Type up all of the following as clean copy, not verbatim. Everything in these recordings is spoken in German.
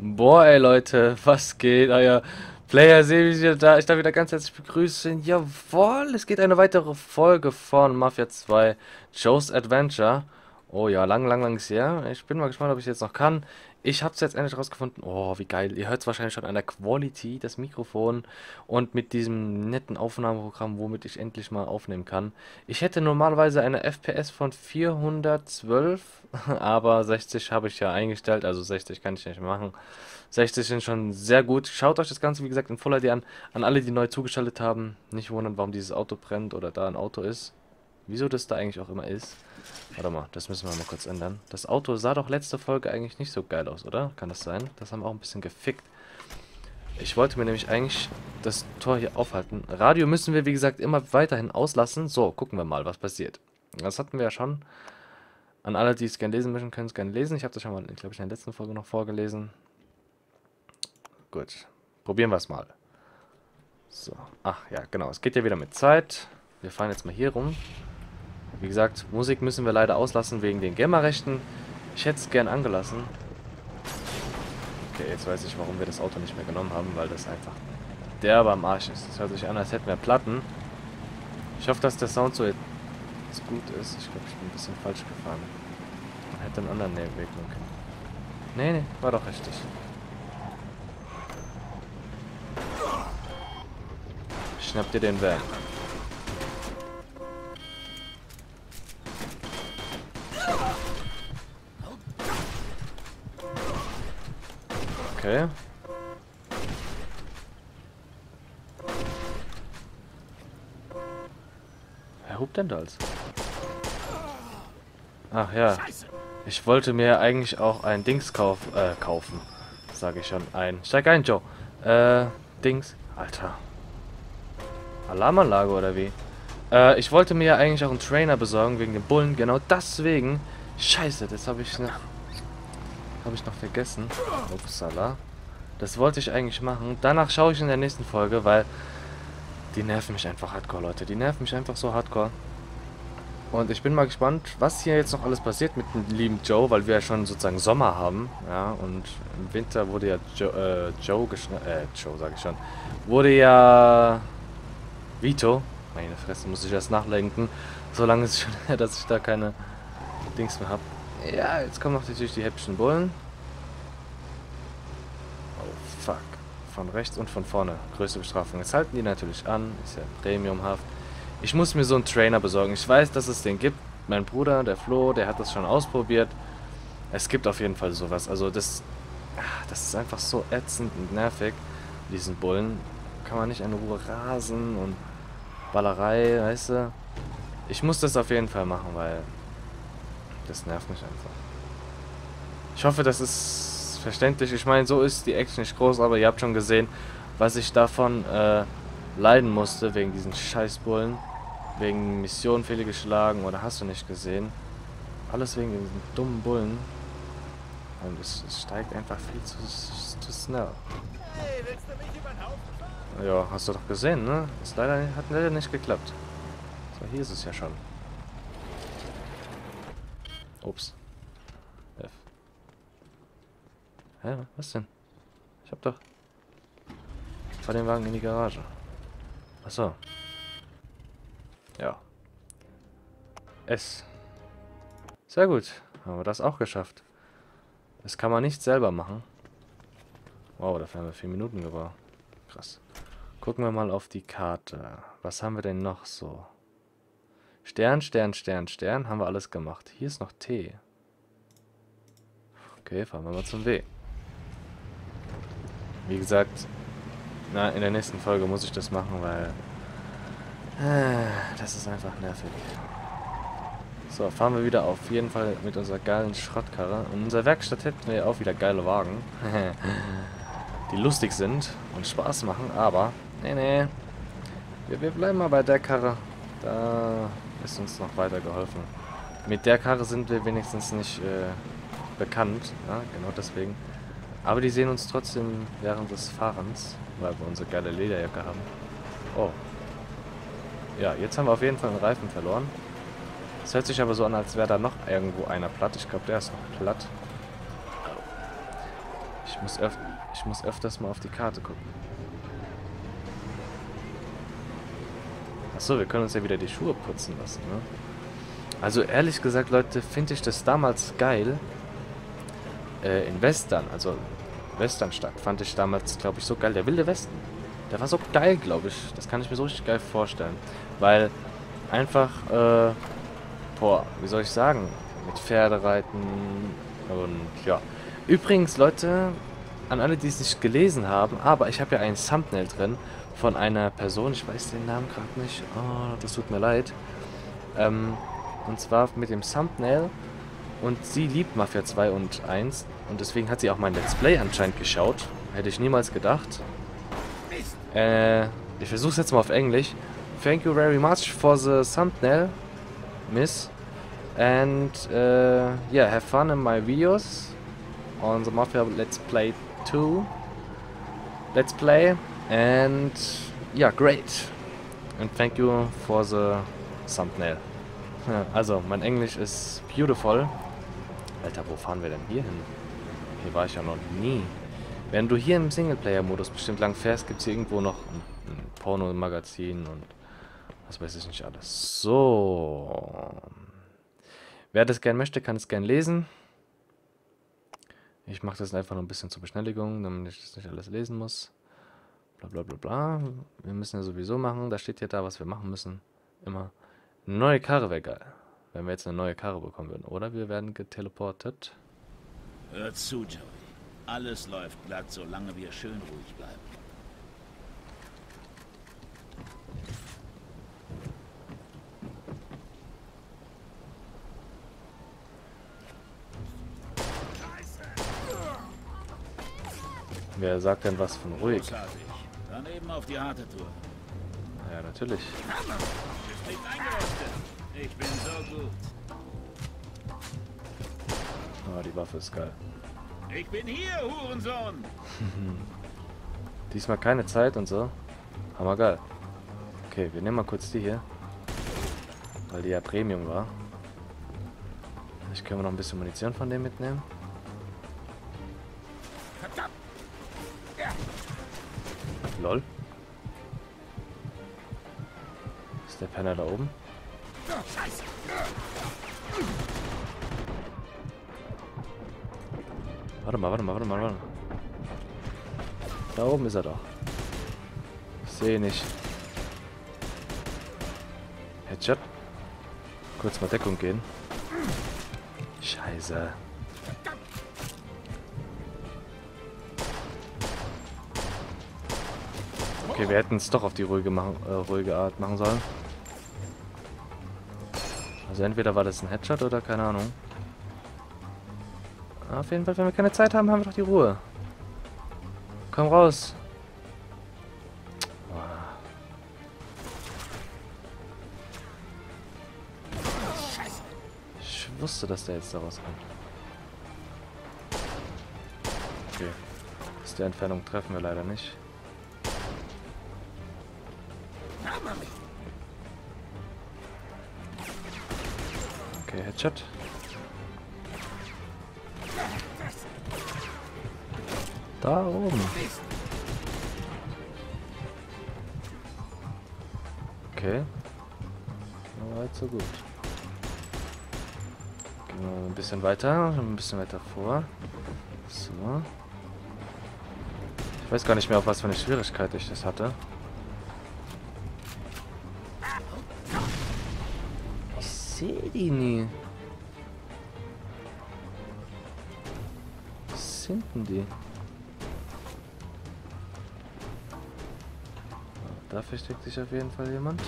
Boah, ey Leute, was geht? Euer Player sehe ich wieder da. Ich darf wieder ganz herzlich begrüßen. Jawohl, es geht eine weitere Folge von Mafia 2 Joe's Adventure. Oh ja, lang ist her. Ich bin mal gespannt, ob ich es jetzt noch kann. Ich habe es jetzt endlich rausgefunden. Oh, wie geil. Ihr hört es wahrscheinlich schon an der Quality, das Mikrofon und mit diesem netten Aufnahmeprogramm, womit ich endlich mal aufnehmen kann. Ich hätte normalerweise eine FPS von 412, aber 60 habe ich ja eingestellt, also 60 kann ich nicht machen. 60 sind schon sehr gut. Schaut euch das Ganze, wie gesagt, in Full HD an. An alle, die neu zugeschaltet haben, nicht wundern, warum dieses Auto brennt oder da ein Auto ist. Wieso das da eigentlich auch immer ist. Warte mal, das müssen wir mal kurz ändern. Das Auto sah doch letzte Folge eigentlich nicht so geil aus, oder? Kann das sein? Das haben wir auch ein bisschen gefickt. Ich wollte mir nämlich eigentlich das Tor hier aufhalten. Radio müssen wir, wie gesagt, immer weiterhin auslassen. So, gucken wir mal, was passiert. Das hatten wir ja schon. An alle, die es gerne lesen möchten, können es gerne lesen. Ich habe das schon mal, glaube ich, in der letzten Folge noch vorgelesen. Gut, probieren wir es mal. So, ach ja, genau, es geht ja wieder mit Zeit. Wir fahren jetzt mal hier rum. Wie gesagt, Musik müssen wir leider auslassen wegen den Gamerrechten. Ich hätte es gern angelassen. Okay, jetzt weiß ich, warum wir das Auto nicht mehr genommen haben, weil das einfach derbe am Arsch ist. Das hört sich an, als hätten wir Platten. Ich hoffe, dass der Sound so jetzt gut ist. Ich glaube, ich bin ein bisschen falsch gefahren. Man hätte einen anderen Weg nehmen können. Nee, war doch richtig. Schnapp dir den Van. Okay. Wer hupt denn da als? Ach ja. Ich wollte mir eigentlich auch ein Dings kaufen. Sage ich schon. Steig ein, Joe. Dings. Alter. Alarmanlage oder wie? Ich wollte mir ja eigentlich auch einen Trainer besorgen wegen dem Bullen. Genau deswegen. Scheiße, das habe ich noch vergessen. Upsala. Das wollte ich eigentlich machen. Danach schaue ich in der nächsten Folge, weil die nerven mich einfach hardcore, Leute. Die nerven mich einfach so hardcore. Und ich bin mal gespannt, was hier jetzt noch alles passiert mit dem lieben Joe, weil wir ja schon sozusagen Sommer haben. Ja, und im Winter wurde ja Joe sage ich schon. Wurde ja Vito. Meine Fresse, muss ich erst nachlenken. So lange ist es schon her, dass ich da keine Dings mehr habe. Ja, jetzt kommen noch natürlich die häppischen Bullen. Oh, fuck. Von rechts und von vorne. Größte Bestrafung. Jetzt halten die natürlich an. Ist ja Premiumhaft. Ich muss mir so einen Trainer besorgen. Ich weiß, dass es den gibt. Mein Bruder, der Flo, der hat das schon ausprobiert. Es gibt auf jeden Fall sowas. Also das ist einfach so ätzend und nervig. Diesen Bullen kann man nicht in Ruhe rasen und Ballerei, weißt du. Ich muss das auf jeden Fall machen, weil das nervt mich einfach. Ich hoffe, das ist verständlich. Ich meine, so ist die Action nicht groß, aber ihr habt schon gesehen, was ich davon leiden musste wegen diesen Scheißbullen. Wegen Mission fehlgeschlagen oder hast du nicht gesehen. Alles wegen diesen dummen Bullen. Und es steigt einfach viel zu schnell. Hey, willst du mich über den Haufen fahren? Ja, hast du doch gesehen, ne? Hat leider nicht geklappt. So, hier ist es ja schon. Ups. F. Hä, was denn? Ich hab doch... Fahr den Wagen in die Garage. Achso. Ja. S. Sehr gut. Haben wir das auch geschafft. Das kann man nicht selber machen. Wow, dafür haben wir 4 Minuten gebraucht. Krass. Gucken wir mal auf die Karte. Was haben wir denn noch so? Stern, Stern, Stern, Stern. Haben wir alles gemacht. Hier ist noch T. Okay, fahren wir mal zum W. Wie gesagt, in der nächsten Folge muss ich das machen, weil... das ist einfach nervig. So, fahren wir wieder auf jeden Fall mit unserer geilen Schrottkarre. In unserer Werkstatt hätten wir ja auch wieder geile Wagen. Die lustig sind und Spaß machen, aber... Nee. Wir bleiben mal bei der Karre. Da ist uns noch weitergeholfen. Mit der Karre sind wir wenigstens nicht bekannt. Ja, genau deswegen. Aber die sehen uns trotzdem während des Fahrens, weil wir unsere geile Lederjacke haben. Oh. Ja, jetzt haben wir auf jeden Fall einen Reifen verloren. Es hört sich aber so an, als wäre da noch irgendwo einer platt. Ich glaube, der ist noch platt. Ich muss öfters mal auf die Karte gucken. Achso, wir können uns ja wieder die Schuhe putzen lassen, ne? Also ehrlich gesagt, Leute, finde ich das damals geil. In Western, also Westernstadt, fand ich damals, glaube ich, so geil. Der Wilde Westen. Der war so geil, glaube ich. Das kann ich mir so richtig geil vorstellen. Weil einfach, boah, wie soll ich sagen? Mit Pferdereiten und ja. Übrigens, Leute, an alle, die es nicht gelesen haben, aber ich habe ja ein Thumbnail drin von einer Person, ich weiß den Namen gerade nicht. Oh, das tut mir leid. Und zwar mit dem Thumbnail. Und sie liebt Mafia 2 und 1. Und deswegen hat sie auch mein Let's Play anscheinend geschaut. Hätte ich niemals gedacht. Ich versuche es jetzt mal auf Englisch. Thank you very much for the thumbnail, miss. And yeah, have fun in my videos on the Mafia Let's Play 2. Let's Play. And yeah, great. And thank you for the thumbnail. Ja, also, mein Englisch ist beautiful. Alter, wo fahren wir denn hier hin? Hier war ich ja noch nie. Wenn du hier im Singleplayer-Modus bestimmt lang fährst, gibt es hier irgendwo noch ein Porno-Magazin und was weiß ich nicht alles. So. Wer das gern möchte, kann es gern lesen. Ich mache das einfach nur ein bisschen zur Beschleunigung, damit ich das nicht alles lesen muss. Bla bla bla bla. Wir müssen ja sowieso machen. Da steht ja da, was wir machen müssen. Immer. Eine neue Karre wäre geil. Wenn wir jetzt eine neue Karre bekommen würden. Oder wir werden geteleportet. Hör zu, Joey. Alles läuft glatt, solange wir schön ruhig bleiben. Wer sagt denn was von ruhig? Großartig. Dann eben auf die harte Tour. Ja, natürlich. Ist nicht eingerostet. Ich bin so gut. Ah, die Waffe ist geil. Ich bin hier, Hurensohn. Diesmal keine Zeit und so. Hammer geil. Okay, wir nehmen mal kurz die hier. Weil die ja Premium war. Vielleicht können wir noch ein bisschen Munition von dem mitnehmen. Lol. Ist der Penner da oben? Warte mal. Da oben ist er doch. Ich sehe nicht. Headshot. Kurz mal Deckung gehen. Scheiße. Okay, wir hätten es doch auf die ruhige Art machen sollen. Also entweder war das ein Headshot oder keine Ahnung. Auf jeden Fall, wenn wir keine Zeit haben, haben wir doch die Ruhe. Komm raus. Ich wusste, dass der jetzt da rauskommt. Okay. Aus der Entfernung treffen wir leider nicht. Okay, Headshot. Da oben. Okay. Soweit, so gut. Gehen wir ein bisschen weiter vor. So. Ich weiß gar nicht mehr, auf was für eine Schwierigkeit ich das hatte. Ich sehe die nie. Was sind denn die? Da versteckt sich auf jeden Fall jemand.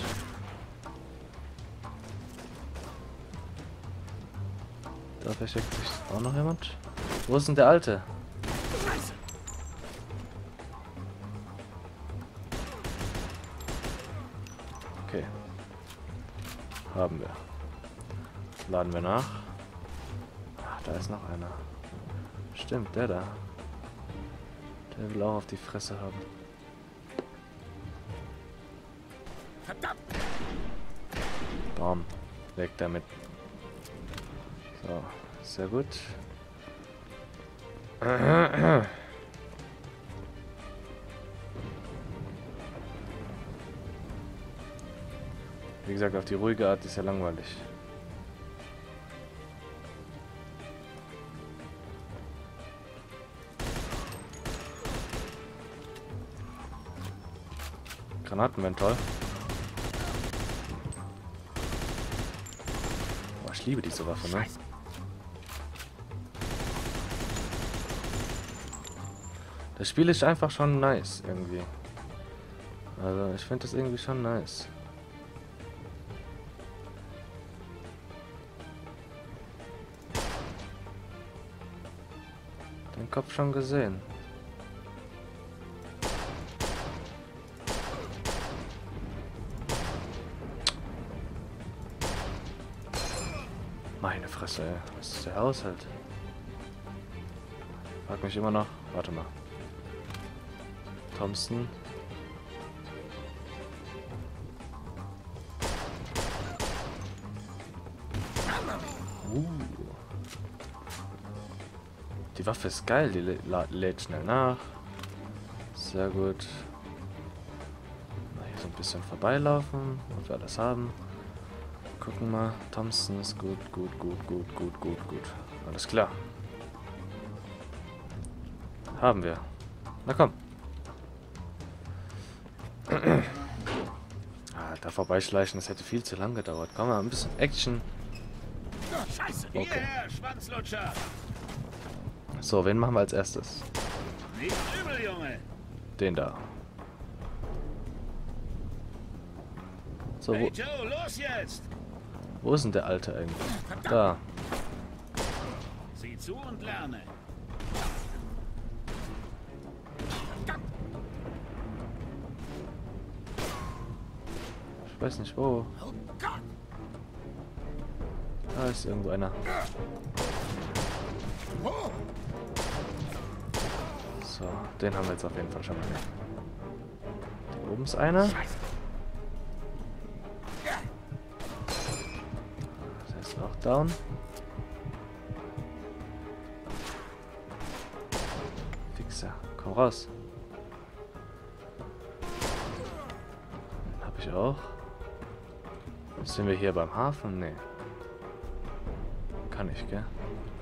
Da versteckt sich auch noch jemand. Wo ist denn der Alte? Okay. Haben wir. Laden wir nach. Ach, da ist noch einer. Stimmt, der da. Der will auch auf die Fresse haben. Bam. Weg damit. So, sehr gut. Wie gesagt, auf die ruhige Art ist ja langweilig. Granaten wären toll. Boah, ich liebe diese Waffe, ne? Das Spiel ist einfach schon nice, irgendwie. Also, ich finde das irgendwie schon nice. Den Kopf schon gesehen. Meine Fresse, ey. Was ist der Haushalt? Frag mich immer noch. Warte mal. Thompson. Die Waffe ist geil, die lädt schnell nach. Sehr gut. Mal hier so ein bisschen vorbeilaufen, ob wir alles haben. Gucken mal. Thompson ist gut. Alles klar. Haben wir. Na komm. Da vorbeischleichen, das hätte viel zu lang gedauert. Komm mal, ein bisschen Action. Scheiße, Okay. hierher, Schwanzlutscher! So, wen machen wir als erstes? Nicht übel, Junge! Den da. So, Hey Joe, los jetzt! wo ist denn der Alte eigentlich? Da. Sieh zu und lerne. Ich weiß nicht wo. Da ist irgendwo einer. So, den haben wir jetzt auf jeden Fall schon mal. Da oben ist einer. Der ist auch down. Fixer, komm raus. Den hab ich auch. Sind wir hier beim Hafen? Nee. Kann ich, gell?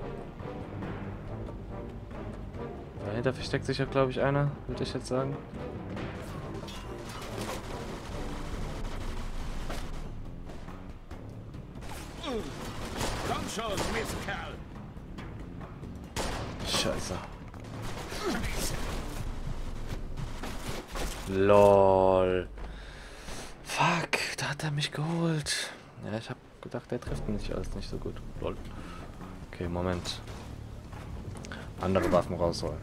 Dahinter versteckt sich ja, glaube ich, einer, würde ich jetzt sagen. Komm schon, Mistkerl! Scheiße. LOL. Fuck, da hat er mich geholt. Ja, ich habe gedacht, der trifft mich alles nicht so gut. LOL. Okay, Moment. Andere Waffen rausholen.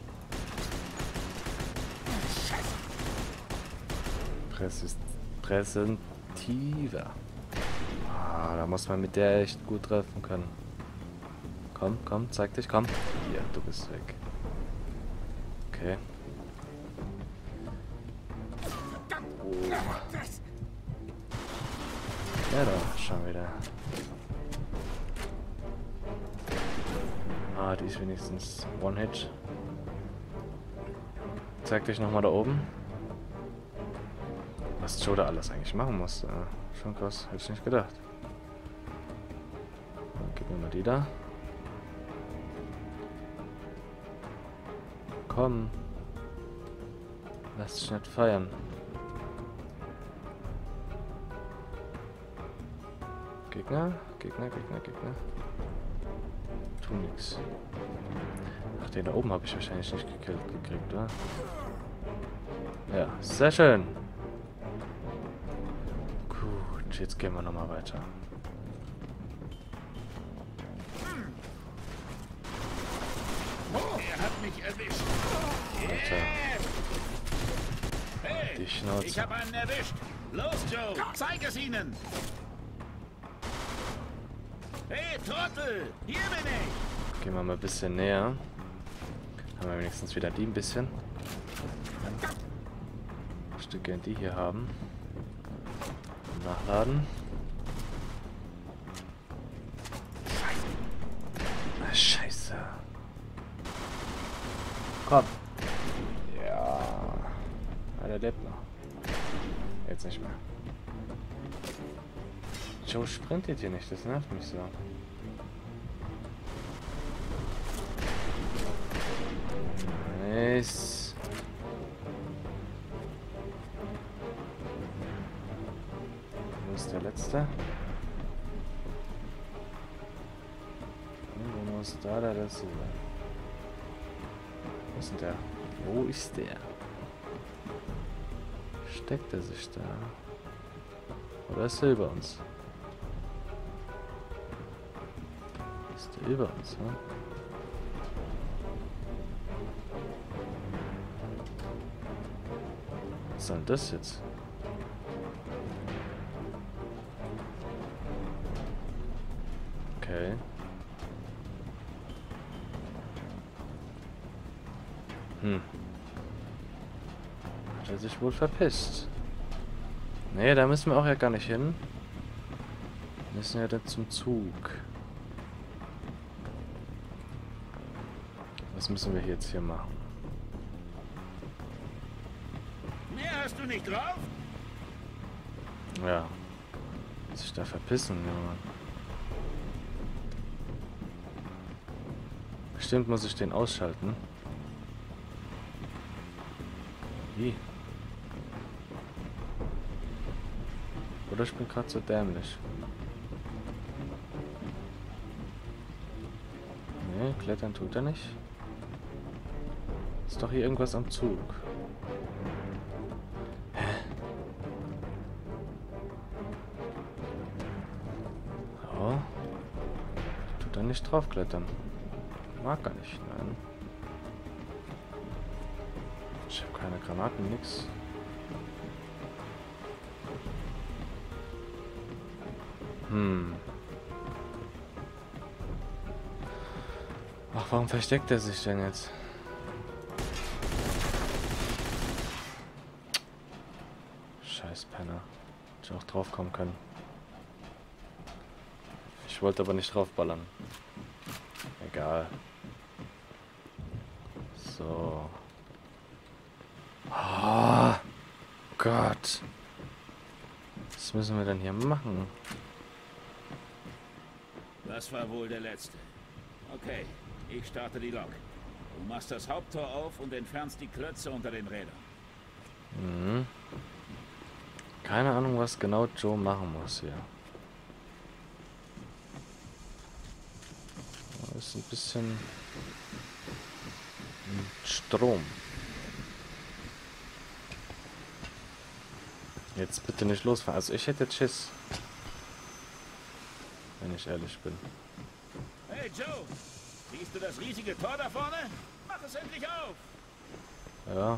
Präsentiver. Ah, da muss man mit der echt gut treffen können. Komm, komm, zeig dich, komm. Hier, du bist weg. Okay. Oh. Ja, da, schon wieder. Ah, die ist wenigstens One-Hit. Zeig dich nochmal da oben. Was Joe da alles eigentlich machen muss. Schon krass, hätte ich nicht gedacht. Gib mir mal die da. Komm. Lass dich nicht feiern. Gegner. Tu nix. Ach, den da oben habe ich wahrscheinlich nicht gekriegt, oder? Ja, sehr schön. Gut, jetzt gehen wir nochmal weiter. Er hat mich erwischt. Alter, Hey, die Schnauze. ich habe einen erwischt. Los, Joe, zeig es ihnen. Hey, Trottel, hier bin ich. Gehen wir mal ein bisschen näher. Haben wir wenigstens wieder die ein bisschen. Ich würde gerne die hier haben. Nachladen. Ah, Scheiße. Komm. Ja. Ah, der lebt noch. Jetzt nicht mehr. Joe sprintet hier nicht, das nervt mich so. Nice. Wo ist der letzte? Wo muss da der letzte sein? Wo ist denn der? Wo ist der? Steckt er sich da? Oder ist er über uns? Ist er über uns, ne? Was soll denn das jetzt? Okay. Hat er sich wohl verpisst? Nee, da müssen wir auch ja gar nicht hin. Wir müssen ja dann zum Zug. Was müssen wir jetzt hier machen? Mehr hast du nicht drauf? Ja. Sich da verpissen, Junge. Bestimmt muss ich den ausschalten. Wie? Oder ich bin gerade so dämlich. Nee, klettern tut er nicht. Ist doch hier irgendwas am Zug. Hä? Oh. Tut er nicht draufklettern. Mag er nicht, nein. Ich habe keine Granaten, nix. Ach, warum versteckt er sich denn jetzt? Scheiß Penner. Hätte ich auch drauf kommen können. Ich wollte aber nicht draufballern. Egal. So. Oh Gott. Was müssen wir denn hier machen? Das war wohl der letzte. Okay, ich starte die Lok. Du machst das Haupttor auf und entfernst die Klötze unter den Rädern. Mhm. Keine Ahnung, was genau Joe machen muss hier. Das ist ein bisschen Strom. Jetzt bitte nicht losfahren. Also ich hätte Schiss. Wenn ich ehrlich bin. Hey Joe, siehst du das riesige Tor da vorne? Mach es endlich auf! Ja.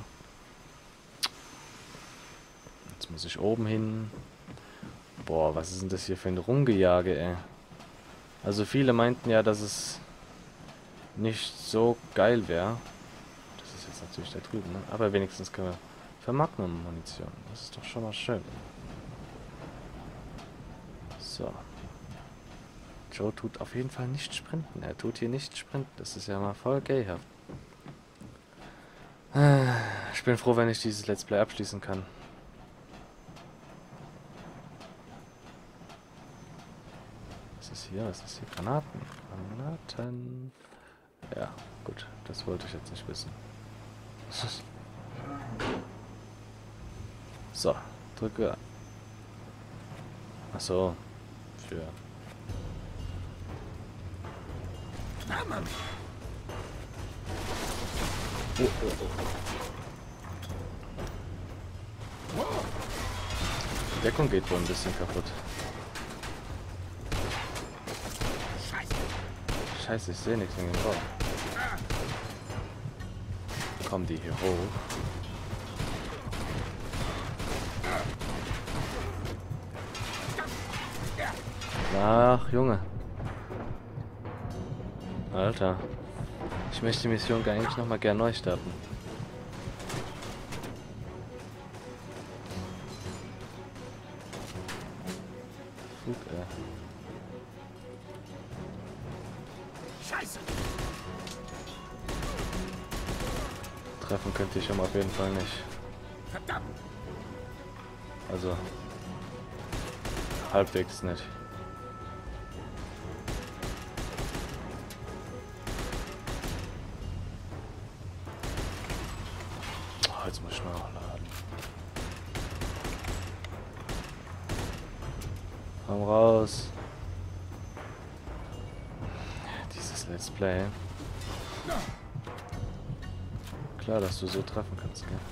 Jetzt muss ich oben hin. Boah, was ist denn das hier für ein Rumgejage, ey? Also viele meinten ja, dass es nicht so geil wäre. Das ist jetzt natürlich da drüben, ne? Aber wenigstens können wir für Magnum-Munition. Das ist doch schon mal schön. So. Joe tut auf jeden Fall nicht sprinten. Er tut hier nicht sprinten. Das ist ja mal voll gayhaft. Ich bin froh, wenn ich dieses Let's Play abschließen kann. Was ist hier? Was ist hier? Granaten. Granaten. Ja, gut. Das wollte ich jetzt nicht wissen. So, drücke. Achso. Für. Die Deckung geht wohl ein bisschen kaputt. Scheiße, ich sehe nichts in dem Raum. Kommen die hier hoch? Ach, Junge. Alter. Ich möchte die Mission eigentlich nochmal gern neu starten. Flug, Scheiße! Treffen könnte ich ihn auf jeden Fall nicht. Verdammt! Also halbwegs nicht. jetzt muss ich nachladen. Komm raus. Dieses Let's Play. Klar, dass du so treffen kannst, gell?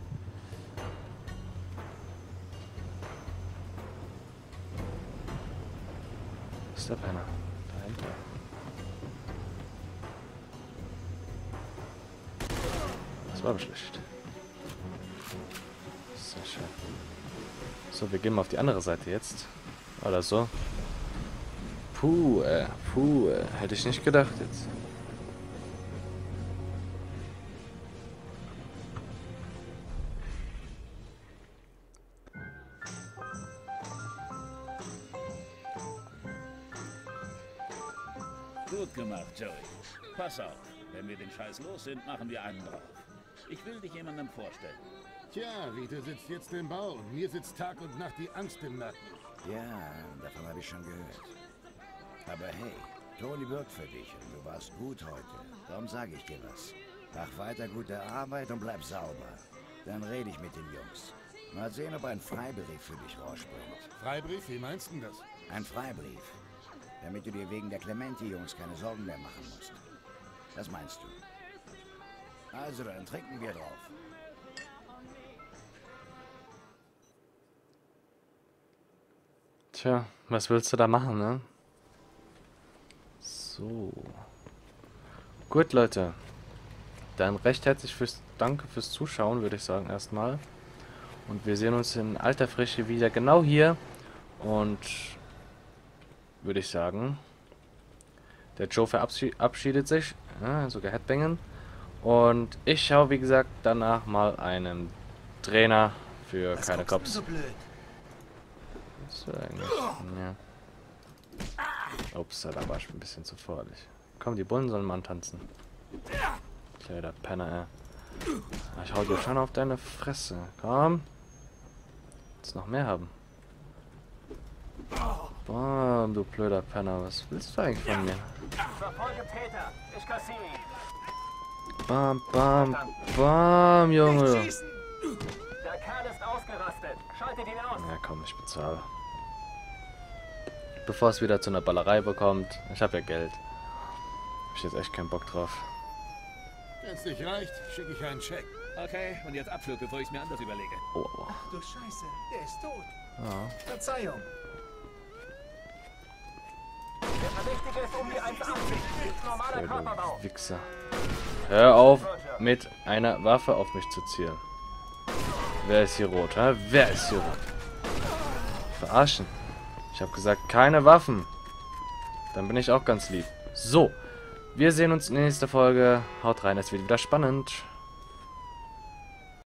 Was ist der Penner? Dahinter. Das war aber schlecht. Sehr schön. So, wir gehen mal auf die andere Seite jetzt. Oder so. Puh, hätte ich nicht gedacht jetzt. Gut gemacht, Joey. Pass auf, wenn wir den Scheiß los sind, machen wir einen drauf. Ich will dich jemandem vorstellen. Tja, Vito sitzt jetzt im Bau und mir sitzt Tag und Nacht die Angst im Nacken. Ja, davon habe ich schon gehört. Aber hey, Toni wirkt für dich und du warst gut heute. Darum sage ich dir was. Mach weiter gute Arbeit und bleib sauber. Dann rede ich mit den Jungs. Mal sehen, ob ein Freibrief für dich rausspringt. Freibrief, wie meinst du das? Ein Freibrief. Damit du dir wegen der Clementi-Jungs keine Sorgen mehr machen musst. Was meinst du? Also, dann trinken wir drauf. Tja, was willst du da machen, ne? So. Gut, Leute. Dann recht herzlich Danke fürs Zuschauen, würde ich sagen, erstmal. Und wir sehen uns in alter Frische wieder genau hier. Und würde ich sagen, der Joe verabschiedet sich. Ja, sogar Headbangen. Und ich schaue, wie gesagt, danach mal einen Trainer für keine Cops. So blöd. So eigentlich. Ja. Ups, da war ich ein bisschen zu vorsichtig. Komm, die Bullen sollen mal antanzen. Kleiner Penner, ey. Ich hau dir schon auf deine Fresse. Komm. Willst noch mehr haben? Bam, du blöder Penner. Was willst du eigentlich von mir? Verfolge Peter. Ich kassiere ihn. Bam, bam, bam, Junge. Der Kerl ist ausgerastet. Schaltet ihn aus. Ja, komm, ich bezahle. Bevor es wieder zu einer Ballerei bekommt. Ich habe ja Geld. Hab ich jetzt echt keinen Bock drauf. Wenn es nicht reicht, schicke ich einen Scheck. Okay, und jetzt Abflug, bevor ich es mir anders überlege. Oh, oh. Ach du Scheiße, der ist tot. Ja. Verzeihung. Der Verdächtige ist um die 1,80. Normaler Körperbau. Du Wichser. Hör auf, mit einer Waffe auf mich zu zielen. Wer ist hier rot, hä? Wer ist hier rot? Verarschen. Ich habe gesagt, keine Waffen. Dann bin ich auch ganz lieb. So, wir sehen uns in der nächsten Folge. Haut rein, es wird wieder spannend.